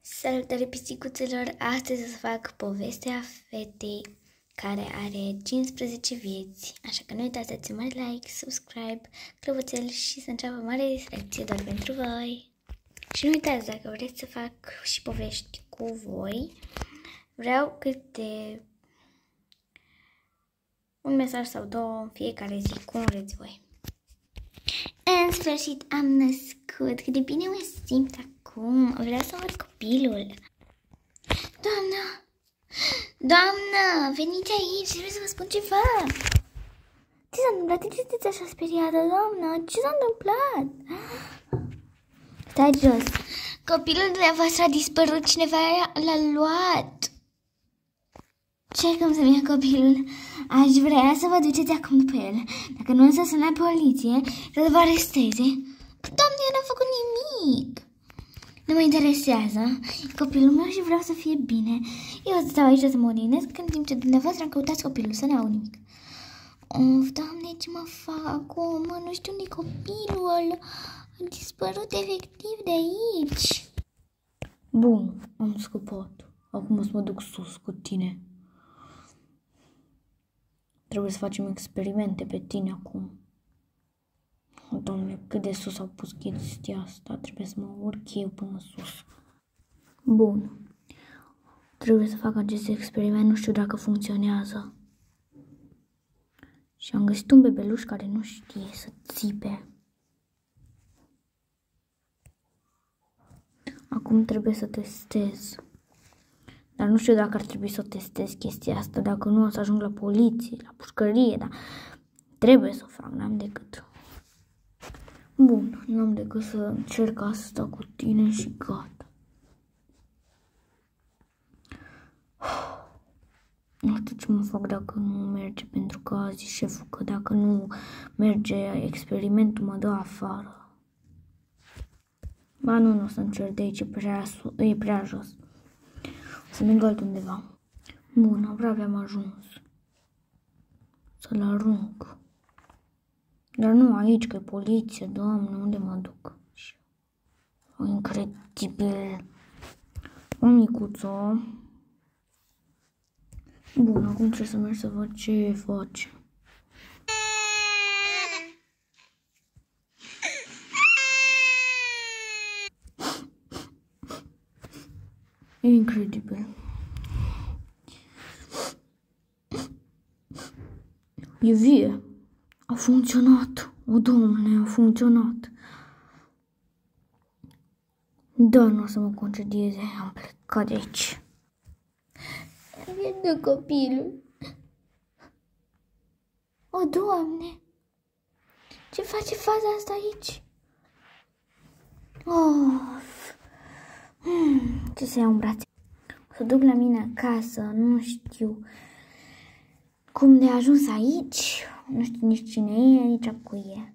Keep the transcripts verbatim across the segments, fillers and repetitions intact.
Salutare pisicuțelor! Astăzi o să fac povestea fetei care are cincisprezece vieți, așa că nu uitați să dați mare like, subscribe, clopoțel și să înceapă mare distracție doar pentru voi. Și nu uitați, dacă vreți să fac și povești cu voi, vreau câte un mesaj sau două în fiecare zi, cum vreți voi. În sfârșit am născut, cât de bine mă simt acum, vreau să văd copilul. Doamnă, doamnă, veniți aici, trebuie să vă spun ceva. Ce s-a întâmplat? De ce sunteți așa speriată, doamnă? Ce s-a întâmplat? Stai jos. Copilul dumneavoastră a dispărut, cineva l-a luat. Ce cum să vină copilul? Aș vrea să vă duceți acum după el. Dacă nu, să sune la poliție să vă aresteze. Că, doamne, eu n-am făcut nimic. Nu mă interesează. Copilul meu și vreau să fie bine. Eu o să stau aici să mă odinesc în timp ce dumneavoastră îmi căutați copilul, să n-au nimic. Of, doamne, ce mă fac acum? Nu știu unde copilul. A dispărut efectiv de aici. Bun, am scăpat. Acum o să mă duc sus cu tine. Trebuie să facem experimente pe tine acum. Doamne, cât de sus au pus chestia asta. Trebuie să mă urc eu până sus. Bun. Trebuie să fac acest experiment. Nu știu dacă funcționează. Și am găsit un bebeluș care nu știe să țipe. Acum trebuie să testez. Dar nu știu dacă ar trebui să testez chestia asta. Dacă nu, o să ajung la poliție, la pușcărie, dar trebuie să o fac, n-am decât. Bun, n-am decât să încerc asta cu tine și gata. Nu știu ce mă fac dacă nu merge, pentru că a zis șeful că dacă nu merge experimentul mă dă afară. Ba nu, nu o să încerc de aici, e prea, e prea jos. Să merg altundeva. Bun, aproape am ajuns. Să-l arunc. Dar nu aici, că e poliție, doamne, unde mă duc? O, incredibil. O micuță. Bun, acum trebuie să merg să văd ce face. E incredibil. E vie. A funcționat. O, Doamne, a funcționat. Da, nu o să mă concedieze. Am plecat de aici. Vede copilul. O, Doamne. Ce face faza asta aici? Oh. Hmm, ce să iau în brațe? O să duc la mine acasă, nu știu cum de ajuns aici, nu știu nici cine e, nici cu e.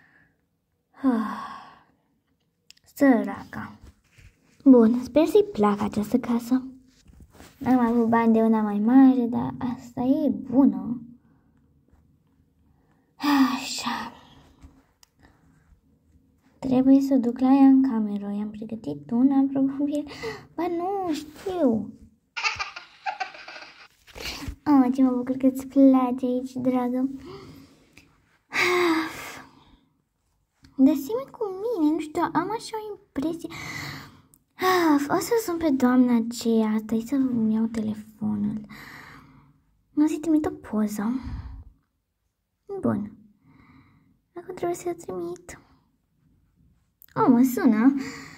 Ah, săraca. Bun, sper să-i placă această casă. Am avut bani de una mai mare, dar asta e bună. Așa. Trebuie să duc la ea în cameră. I-am pregătit una, probabil. Ba nu, știu. Oh, ce mă bucur că îți place aici, dragă. Dar zi-mi cu mine, nu știu, am așa o impresie. O să sun pe doamna aceea. Stai să-mi iau telefonul. Nu să-i trimit o poză. Bun. Acum trebuie să-i trimit. Oh, mă sună.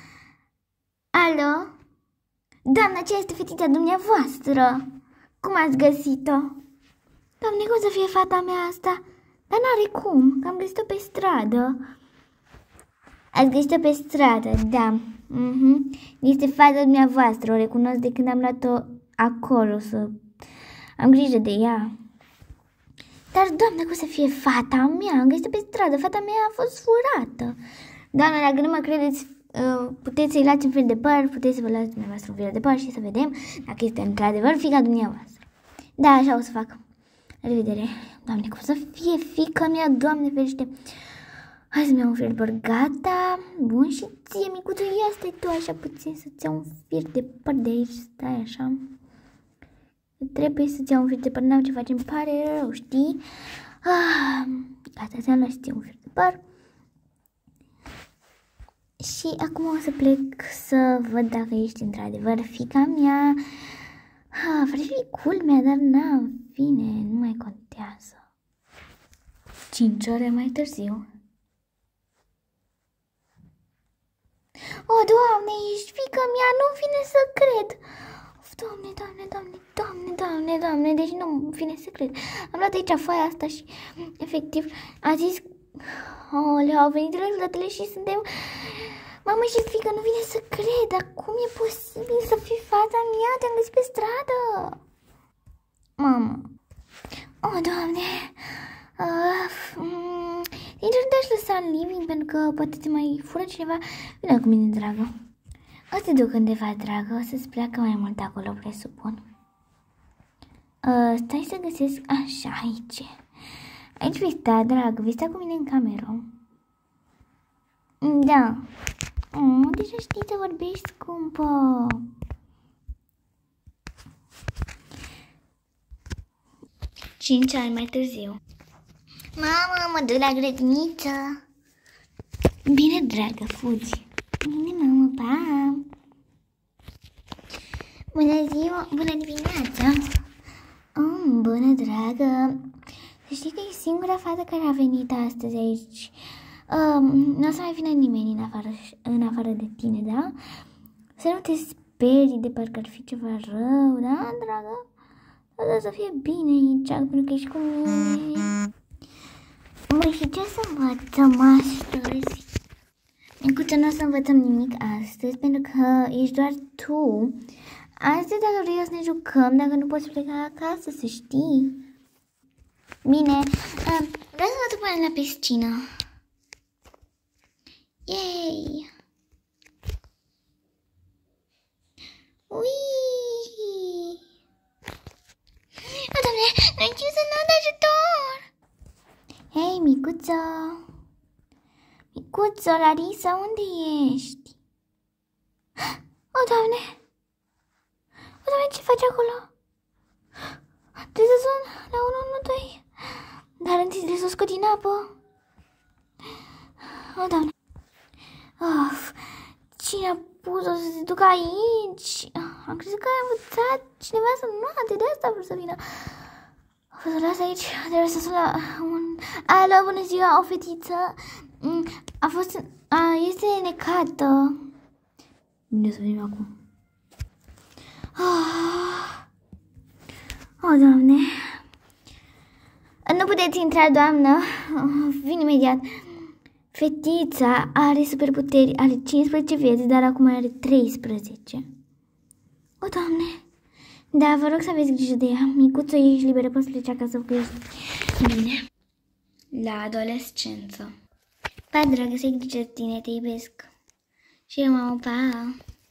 Alo? Doamna, ce este fetița dumneavoastră? Cum ați găsit-o? Doamne, cum să fie fata mea asta? Dar n-are cum, că am găsit-o pe stradă. Ați găsit-o pe stradă, da. Uh-huh. Este fata dumneavoastră, o recunosc de când am luat-o acolo să am grijă de ea. Dar, doamne, cum să fie fata mea? Am găsit-o pe stradă, fata mea a fost furată. Doamne, dacă nu mă credeți, puteți să-i luați un fel de păr, puteți să vă luați dumneavoastră un fel de păr și să vedem dacă este într-adevăr fiica dumneavoastră. Da, așa o să fac. La revedere. Doamne, cum să fie fiica mea, Doamne ferește. Hai să-mi iau un fir de păr, gata. Bun, și ție, micuțul, ia stai tu așa puțin să-ți iau un fir de păr de aici, stai așa. Trebuie să-ți iau un fir de păr, n-am ce face, îmi pare rău, știi? Ah, gata, ți-am luat și ție un fir de păr. Și acum o să plec să văd dacă ești într-adevăr fiica mea. Ah, vrei fi culmea, dar n-am, bine, nu mai contează. Cinci ore mai târziu. O, Doamne, ești fiica mea, nu vine să cred. Of, Doamne, Doamne, Doamne, Doamne, Doamne, Doamne, deci nu vine să cred. Am luat aici foaia asta și, efectiv, a zis, oh, le-au venit rezultatele și suntem... Mamă, și fiică, nu vine să cred, dar cum e posibil să fii fața mea? Te-am găsit pe stradă. Mamă. Oh, Doamne. Uh, mm, Sincer, te-aș lăsa în living pentru că poate te mai fură cineva. Vine cu mine, dragă. O să te duc undeva, dragă. O să-ți pleacă mai mult acolo, presupun. Uh, stai să găsesc... Așa, aici. Aici vei sta, dragă. Vei sta cu mine în cameră. Da. Oh, deja știi să vorbești, scumpă. Cinci ani mai târziu. Mama, mă duc la grădiniță. Bine, dragă, fugi. Bine, mamă, pa. Bună ziua, bună dimineața. Oh, bună, dragă. Să știi că e singura fată care a venit astăzi aici. Um, nu o să mai vină nimeni în afară, în afară de tine, da? Să nu te sperii de parcă ar fi ceva rău, da, dragă? O să fie bine aici, pentru că ești cu mine. Măi, și ce o să învățăm astăzi? Micuță, nu o să învățăm nimic astăzi, pentru că ești doar tu. Astăzi, dacă vrei, o să ne jucăm, dacă nu poți pleca acasă, să știi. Bine, uh, vreau să mă duc până la piscină. Yay! Ui! O, Doamne, nu știu să n-am ajutor! Hei, micuță! Micuță, Larisa, unde ești? O, Doamne! O, Doamne, ce faci acolo? Trebuie să sun la unu unu doi. Dar întâi trebuie să o scot din apă. O, Doamne! Of, cine a pus-o să se ducă aici? Am crezut că a învățat cineva să nuate, de asta vreau să vină. O să o las aici, trebuie să sun la un... Alo, bună ziua, o fetiță. A fost... A, este necată. Bine să venim acum. Oh, oh, Doamne. Nu puteți intra, doamnă. Vin imediat. Fetița are superputeri, are cincisprezece vieți, dar acum are treisprezece. O, Doamne! Da, vă rog să aveți grijă de ea. Micuță, ești liberă, poți pleci acasă cu ești. Bine. La adolescență. Pa, dragă, să-i grijă de tine, te iubesc. Și eu, mamă, pa!